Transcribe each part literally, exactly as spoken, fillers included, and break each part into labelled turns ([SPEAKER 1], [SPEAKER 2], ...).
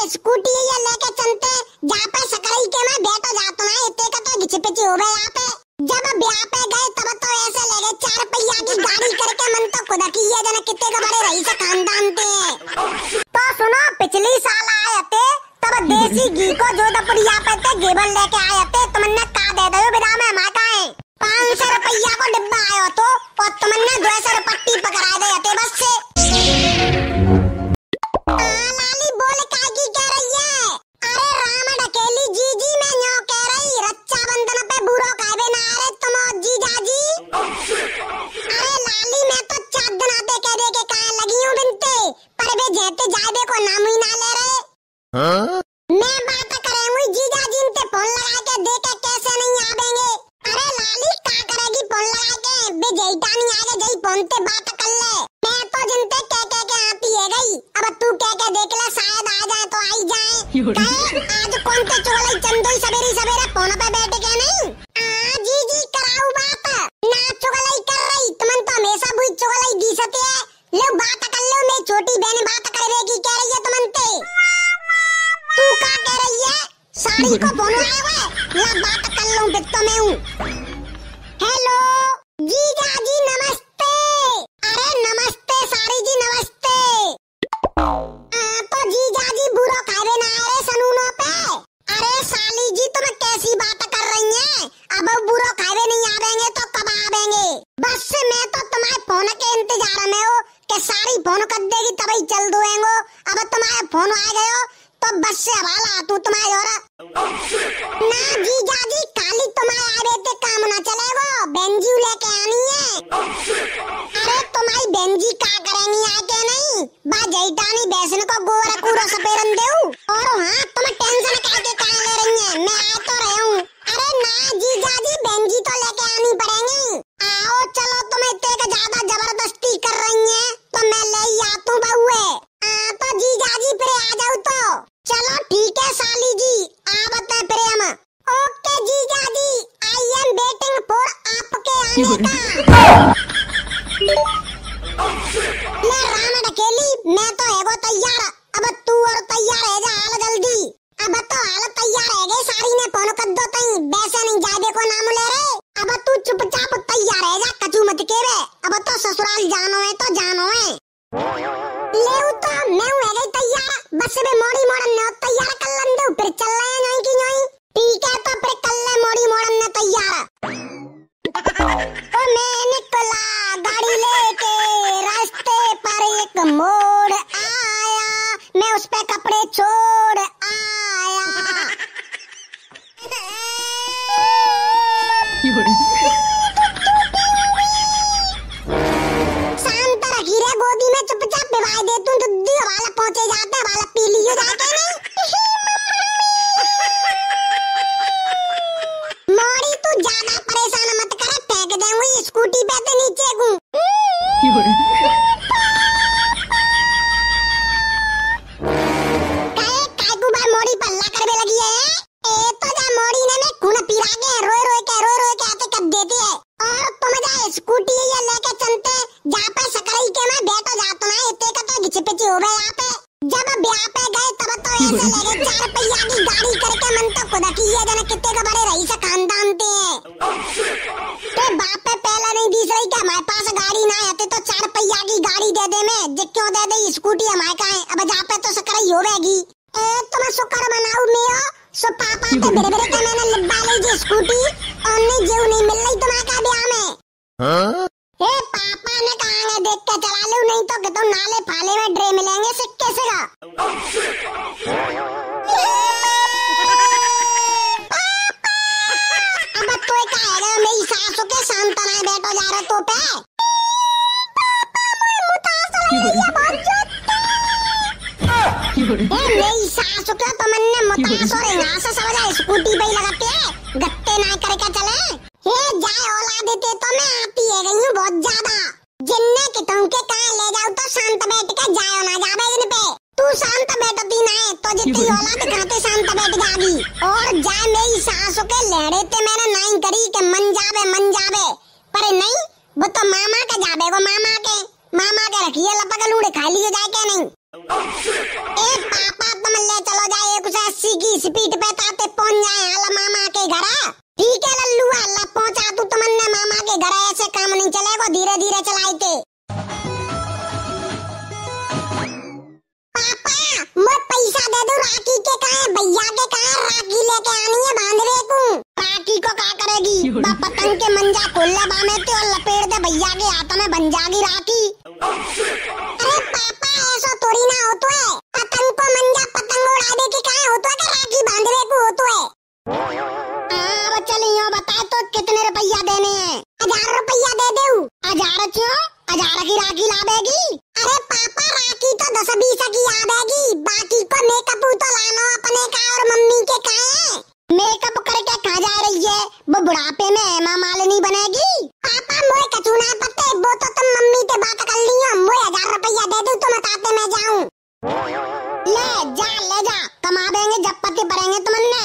[SPEAKER 1] Scooty ये लेके चलते जहाँ पे सकराई के में बैठो जातो ना इतने का तो घिच पिच हो गए यहाँ पे। जब ब्याह पे गए तब तो ऐसे लगे चार पहिया की गाड़ी करके मन तो खुदा की ये जन कितने का बड़े रईस खानदान थे। तो सुनो पिछली साल आए थे तब देसी घी को जो दपुड़िया पे थे गेबल लेके आए थे तुमने का दे दो बिना में माता है पाँच सौ रुपया को डिब्बा आयो तो और तुमने दो सौ पट्टी पकड़ा दे थे बस से। लाली बोल काकी कह रही है अरे राम ढकेली जी जी मैं न्यो कह रही रक्षा बंधन पे बुरो खावे ना अरे तुम जी जाजी। अरे लाली मैं तो चार दिन आते कह दे के कहाँ लगी हूँ बिनते पर वे जेते जाए को नाम ही ना ले रहे। हाँ? मैं बात करे हुई जीजा जी ने फोन लगा के देखे कैसे नहीं आवेंगे। अरे लाली का करेगी फोन लगा के बे जेठा नहीं आगे जई फोन पे बात कर ले। मैं तो जिनते कह कह के आती है गई अब तू कह के देख ले शायद आ जाए तो आई जाए। कहे आज कौन ते चोलाई चंदोई सवेरे सवेरे फोन पे बैठ के नहीं आ जी जी कराऊ बात ना चुगलाई कर रही तुमन तो हमेशा बुई चुगलाई दी सते है लो बात कर लो मैं छोटी बहन बात करेगी कह रही है तुमन ते तू क्या कह रही है साड़ी को फोन आया हुआ ला बात कर लूं फिर तो मैं हूँ। हेलो जीजा जी नमस्ते। अरे नमस्ते साड़ी जी नमस्ते। आ, तो जीजा जी बुरा खावे ना अरे सनूनो पे। अरे साली जी तुम कैसी बात कर रही हैं अब बुरा खावे नहीं आवेंगे तो कब आवेंगे बस से मैं तो तुम्हारे फोन के इंतजार में हो कि सारी फोन कर देगी तभी चल दोएंगो अब तुम्हारे फोन आ गए हो तो बस से हवाला तू तुम्हारे और ना जीजा जी काली तुम्हारे आ रहे थे काम ना चलेगो बेंजी लेके आनी है। अरे तुम्हारी बेंजी का करेंगी आके नहीं बा जैठानी बैसन को गोरा कूड़ा सपेरन देऊ और हाँ तुम टेंशन काके कहाँ ले रही हैं मैं आ तो रहे हूँ। अरे ना जीजा जी बेंजी तो लेके आनी पड़ेगी आओ चलो तुम इतने का ज्यादा जबरदस्ती कर रही हैं तो मैं ले ही आती हूँ बहुए आ तो जीजा जी फिर आ जाओ तो चलो ठीक है साली जी आवत है प्रेम। ओके जीजा जी आई एम वेटिंग फॉर आपके आने का। मैं राम ढकेली मैं तो एगो तैयार अब तू और तैयार है जा हाल जल्दी अब तो हाल तैयार है गए सारी ने फोन कर दो तई वैसे नहीं जाबे को नाम ले रहे अब तू चुपचाप तैयार है जा कचू मत के रे अब तो ससुराल जानो है तो जानो है ले तो मैं हूँ गई तैयार बस में मोड़ी मोड़न ने तैयार कर लन दो फिर चल रहे नहीं कि नहीं ठीक है तो फिर कल ले मोड़ी मोड़न ने तैयार ओ मैं निकला गाड़ी लेके रास्ते पर एक मोड़ आया मैं उस पे कपड़े छोड़ आया। शांत रखी रे गोदी में चुपचाप बिवाई दे तू दूधी वाला पहुंचे जाते वाला पी लियो जाके नहीं मोड़ी तू ज्यादा परेशान मत कर फेंक दे हुई स्कूटी पे ते नीचे गूं काहे काकू भाई मोड़ी पल्ला करवे लगी है ए तो जा मोड़ी ने में खून पीरा के रोए रोए के रोए रोए के आते कर देती है और तुम जा स्कूटी ये लेके चलते जहाँ पे सकराई के में बैठो जातो ना इतने का तो घिच पिच हो गए यहाँ पे। जब ब्याह पे गए तब तो ऐसे लगे चार पहिया की गाड़ी करके मन तो खुदा की ये जन कितने का बड़े रईस खानदान थे तो बाप पे पहला नहीं दिस रही कि हमारे पास गाड़ी ना आते तो चार पहिया की गाड़ी दे दे मैं जे क्यों दे दे स्कूटी हमारे का है अब जहाँ पे तो सकराई होगी ए तुम शुक्र मनाऊ मैं सो पापा के बड़े बड़े का मैंने लिब्बा ली जी स्कूटी और नहीं जीव नहीं मिल रही तुम्हारे का ब्याह में। हाँ? ए पापा ने कहा देख के चला लो नहीं तो कि तुम नाले फाले में ड्रे मिलेंगे सिक्के से का अब तो क्या है मेरी सासू के शांत ना बैठो जा रहा तो पे मेरी सासू के तो मन ने मुतास और यहाँ से समझा स्कूटी पे लगाते हैं गत्ते ना करके चले ये जाए औलाद देते तो मैं आती है गई हूँ बहुत ज्यादा जिन्ने के तुम के कहाँ ले जाओ तो शांत बैठ के जाओ ना जाबे इन पे तू शांत बैठती ना है तो जितनी औलाद खाते शांत बैठ जागी और जाए मेरी सासू के लहरे ते मैंने नहीं करी के मन जावे मन जावे पर नहीं वो तो मामा के जाबे वो मामा के मामा के रखिए लपक लूड़े खा लिए जाए के नहीं ए पापा तुम ले चलो स्पीड पे ताते पहुंच जाए अल्लाह मामा के घर। ठीक है लल्लू, अल्लाह पहुंचा तू तुमने मामा के घर। ऐसे काम नहीं चलेगा, धीरे धीरे चलाई थे। पापा मैं पैसा दे दो, राखी के कहा भैया के कहा राखी लेके आनी है बांधवे को। राखी को क्या करेगी? पतंग के मंजा खोल ले बामे ते और लपेट दे भैया के हाथ में, बन जाएगी राखी। अरे पापा ऐसा थोड़ी ना होता है, पतंग को मंजा पतंग उड़ा दे के कहा होता है कि राखी बांधवे को होता है। अब चलिए बता तो कितने रुपया देने हैं? हजार रुपया दे दे। हजार क्यों? हजार की राखी ला देगी? अरे पापा राखी तो दस बीस की आ देगी, बाकी को मेकअप तो लाना अपने का और मम्मी के का है। मेकअप करके खा जा रही है, वो बुढ़ापे में हेमा मालिनी बनेगी। पापा मोए कछु ना पते, वो तो तुम मम्मी से बात कर लियो। मोए हजार रुपया दे दू तो बताते मैं जाऊं। ले जा ले जा, कमा देंगे जब पति पड़ेंगे तुमने।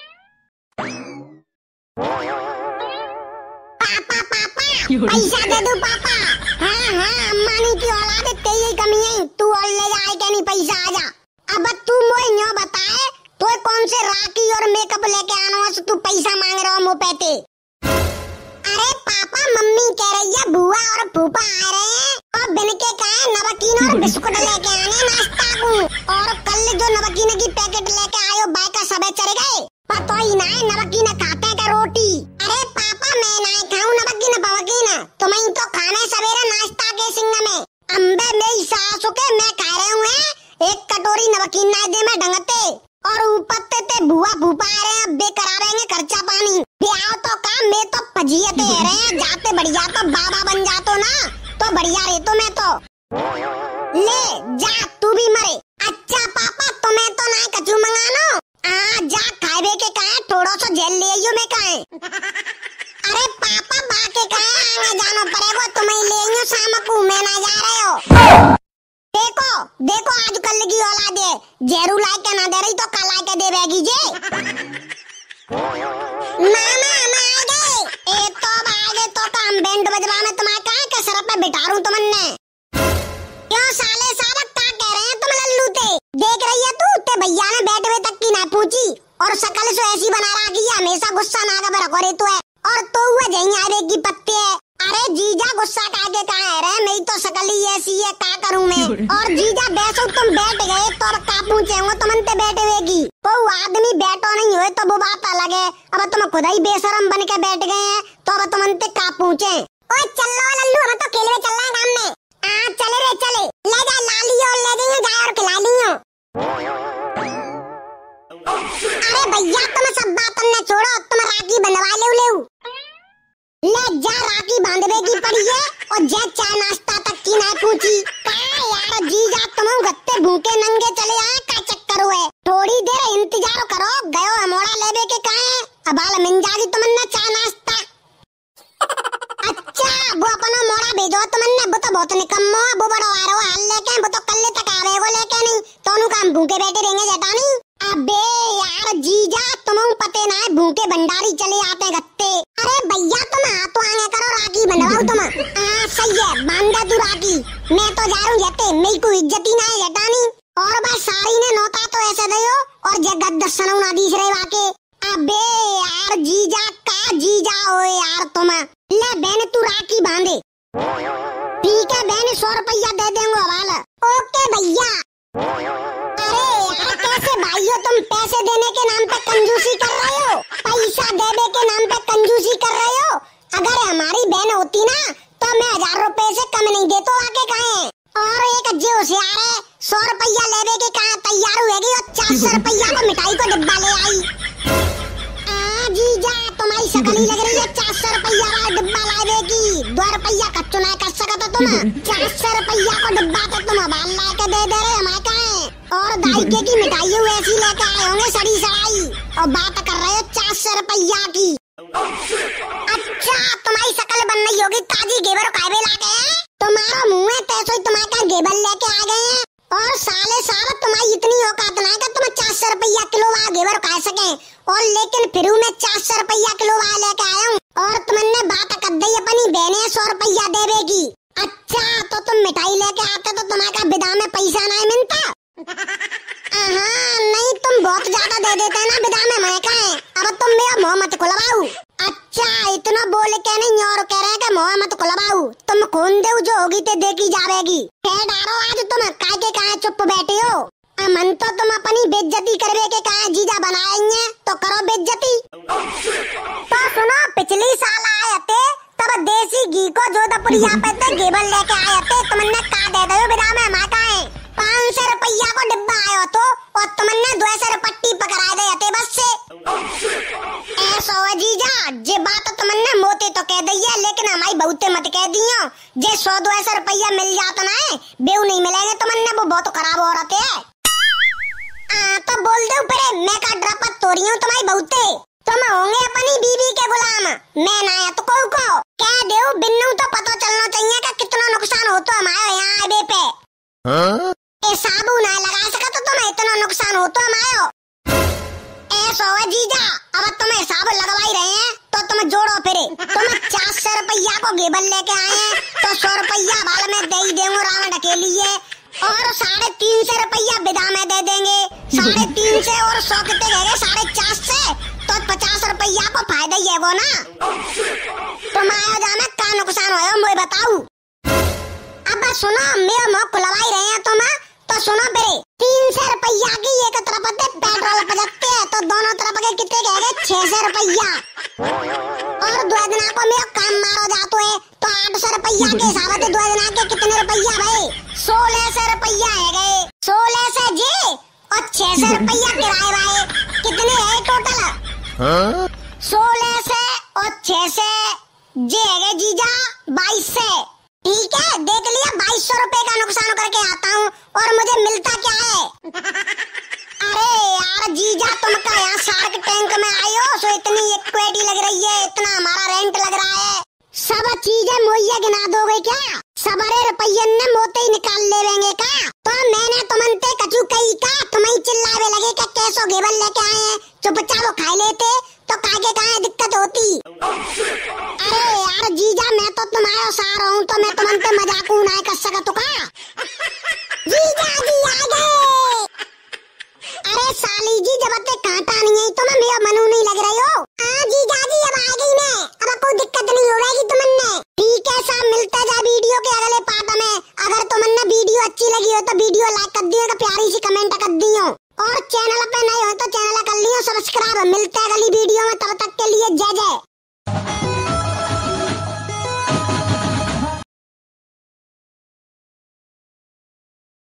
[SPEAKER 1] पापा पापा पैसा दे दो पापा। हाँ हाँ अम्मानी की औलाद तेरी कमी है, तू और ले जाए क्या नहीं पैसा आजा। अब तू मोए न्यों बताए तो कौन से राखी और मेकअप लेके आना हो, तू पैसा मांग रहा हो मुँह पे। अरे पापा मम्मी कह रही है बुआ और फूफा आ रहे हैं और बिन के कहा नमकीन और बिस्कुट लेके आने नाश्ता को। और कल जो नमकीन की पैकेट लेके आयो बाय का सबे चढ़ गए, पता ही ना है नमकीन खाते का रोटी। अरे पापा मैं ना खाऊं नमकीन पवकीन, तुम्हें तो खाने सवेरे नाश्ता के सिंग में। अम्बे मेरी सास के मैं खा रहे हुए एक कटोरी नमकीन ना दे में ढंगते और ऊपर ते बुआ फूफा आ रहे हैं, बे करावेंगे खर्चा पानी। ब्याह तो काम में तो पजियते रहे हैं, जाते बढ़िया तो बाबा बन जातो ना तो बढ़िया रहे तो मैं तो। ले जा तू भी मरे। अच्छा पापा तुम्हें तो ना कचू मंगानो, आ जा खावे के कहा थोड़ा सा जेल ले आइयो मैं कहा। अरे पापा बाके कहा आगे जाना पड़ेगा, तुम्हें ले आइयो शाम को, मैं ना जा रहे हो। देखो देखो आजकल की औलाद है, जेरू ला के ना दे रही तो कल ला के दे बेगी जे। मामा हम आ गए। ए तो अब आ गए तो काम बैंड बजवा में तुम्हारे कहा के सर पे बिठारूं तुमने। क्यों साले सारा क्या कह रहे हैं तुम लल्लू ते? देख रही है तू ते भैया ने बैठे हुए तक की ना पूछी और शकल से ऐसी बना रखी है, हमेशा गुस्सा ना का रखो रे तू है और तो हुआ जहीं आवे की पत्ते है। अरे जीजा गुस्सा काके कहा है रे, मेरी तो शकल ही ऐसी है, क्या करूं मैं। और जीजा बैठो तुम बैठ गए तो अब का पूछेंगे तुम ते बैठे हुएगी। तो आदमी बैठो नहीं हुए तो वो बात अलग है, अब तुम खुद ही बेशरम बन के बैठ गए हैं तो अब तुम ते का पूछे। ओए चलो लल्लू हम तो खेलने चल रहे हैं गांव में। आ चले रे चले, ले जा लाली और ले देंगे गाय और खिला लियो। अरे भैया तुम सब बात न छोड़ो, तुम राखी बंधवा ले ले ले जा, राखी बांधवे की पड़ी है और जे चाय नाश्ता तक की ना पूछी। का यार जीजा तुम गत्ते भूखे नंगे चले आए, का चक्कर हुए? थोड़ी देर इंतजार करो, गयो हमोड़ा लेवे के कहा अब आल मिल जागी तुमने चाय नाश्ता। अच्छा वो अपना मोड़ा भेजो तुमने, वो तो बहुत निकम्मो, वो बड़ो आ रहा हाल लेके, वो तो कल तक आवेगो लेके नहीं तो उनको हम भूखे बैठे रहेंगे जटा नहीं। अबे यार जीजा तुम्हें पते ना है भूखे भंडारी चले आते गत्ते। अरे भैया तुम हाथ तो आगे करो, राखी बंधवाओ तुम। हाँ सही है बांधा तू राखी, मैं तो जा रहा हूँ जते, मेरी को इज्जत ही ना है जटानी। और बस सारी ने नौता तो ऐसे दयो और जगत दर्शन ना दीस रहे वाके। अबे यार जीजा का जीजा हो यार तुम। ले बहन तू राखी बांधे। ठीक है बहन सौ रुपया दे देंगे हवाला। ओके भैया। अरे यार कैसे भाइयों तुम पैसे देने के नाम पे कंजूसी कर रहे हो, पैसा देने के नाम पे कंजूसी कर रहे हो। अगर हमारी बहन होती ना तो मैं हजार रुपए से कम नहीं देता आके कहे। और एक अज्जे होशियार है, सौ रुपया लेवे के कहा तैयार हुएगी और चार सौ रुपया को मिठाई को डिब्बा ले आई। जीजा तुम्हारी शकल ही लग रही है चार सौ रुपया वाला डिब्बा लावे की, दो रुपया का चुनाव कर सकते तुम। चार सौ रुपया को डिब्बा तो तुम बाल ला के दे दे रहे हमारे कहा। और दाइके की मिठाई वैसी लेके आए होंगे सड़ी सड़ाई और बात कर रहे हो चार सौ रुपया की। अच्छा तुम्हारी शकल बन रही होगी ताजी घेवर कावे ला गए, तुम्हारा मुँह है तैसो ही तुम्हारे घेवर लेके आ गए हैं। और साले सारा तुम्हारी इतनी औकात ना है कि तुम चार सौ रुपया किलो वाला घेवर खा सके। और लेकिन फिर मैं चार सौ रुपया किलो वाला लेके आया हूँ और तुमने बात कर दी अपनी बहने सौ रुपया देवेगी। अच्छा तो तुम मिठाई लेके आते तो तुम्हारा विदा में पैसा नहीं मिलता। हाँ नहीं तुम बहुत ज्यादा दे देते ना मोह मत खुलवाऊ, तुम खून देऊ जो होगी ते देखी जावेगी। कह डारो आज तुम काय के काय चुप बैठे हो। मन तो तुम अपनी बेइज्जती करवे के काय जीजा बनाएंगे तो करो बेइज्जती। तो सुनो, पिछली साल आए थे तब देसी घी को जोधपुर यहाँ पे ते गेबल लेके आए थे, तुमने का दे दो बिना में हमारा का है पाँच सौ रुपया को डिब्बा आयो तो और तुमने दो सौ पट्टी पकड़ा दे थे बस से। ऐसा हो जीजा, जे बात तुमने मोते तो कह दी है लेकिन हमारी बहुते मत कह दियो। जे सौ दो सौ रुपया मिल जाता ना है बेऊ नहीं मिलेंगे तुमने, वो बहुत खराब हो रहे है। आ, तो बोल दो परे मैं का ड्रपत तोड़ी हूँ तुम्हारी बहुते, तुम होंगे अपनी बीबी के गुलाम, मैं ना तो को को कह दो बिन्नू तो पता चलना चाहिए कि कितना नुकसान हो तो हमारे यहाँ आबे पे। हाँ? ए साबु ना लगा सका तो तुम्हें इतना नुकसान हो तो हमारे। ऐसा हो जीजा, अब तुम्हें हिसाब लगवाई रहे हैं तो तुम जोड़ो फिरे। तुम चार सौ रुपया को गेबल लेके आए हैं तो सौ रुपया बाल में दे ही देंगे रावण के लिए और साढ़े तीन सौ रुपया विदा में दे देंगे। साढ़े तीन से और सौ कितने गए साढ़े चार से तो पचास रुपया को फायदा ही है वो ना। तुम आयो जामे का नुकसान होया मुझे बताऊ। अब सुनो, मेरा मुँह खुलवाई रहे हैं तुम तो सुनो फिर, तीन सौ रुपया की एक तरफ पेट्रोल पजकते हैं तो दोनों तरफ के कितने गए छह सौ रुपया और दो दिन को मेरा काम मारो जातो है तो आठ सौ रुपया के हिसाब से दो दिन के कितने रुपया भाई सोलह सौ रुपया है गए। सोलह सौ जी और छह सौ रुपया किराए भाई कितने है टोटल? सोलह सौ और छह सौ जे है जीजा बाईस सौ। ठीक है, देख लिया बाईस सौ रुपए का नुकसान करके आता हूँ और मुझे मिलता क्या है? अरे यार जीजा, तुम का यहाँ शार्क टैंक में आए हो सो इतनी इक्विटी लग रही है, इतना हमारा रेंट लग रहा है, सब चीजें मुहैया गिना दोगे क्या? सबरे रुपये ने मोते ही निकाल ले लेंगे का? तो मैंने तुमसे कचू कही का तुम्हें चिल्लावे लगे क्या कैसो गेबल लेके आए हैं, चुपचाप वो खा लेते तो काके काहे दिक्कत होती। अरे यार जीजा, मैं तो तुम्हारा सार हूँ तो मैं तुमसे मजाक नहीं कर सकता का? जीजा जी आ गए। अरे साली जी, जब तक कांटा नहीं है तो मैं मेरा मनु नहीं लग रही हो। हाँ जीजा जी, अब आ गई मैं, अब कोई दिक्कत नहीं हो रही तुमने। ठीक है, सब मिलता जा वीडियो के अगले पार्ट में। अगर तुमने वीडियो अच्छी लगी हो तो वीडियो लाइक कर दियो, प्यारी सी कमेंट कर दियो और चैनल पे नए हो तो चैनल कर लियो सब्सक्राइब। मिलते हैं अगली वीडियो में, तब तक के लिए जय जय।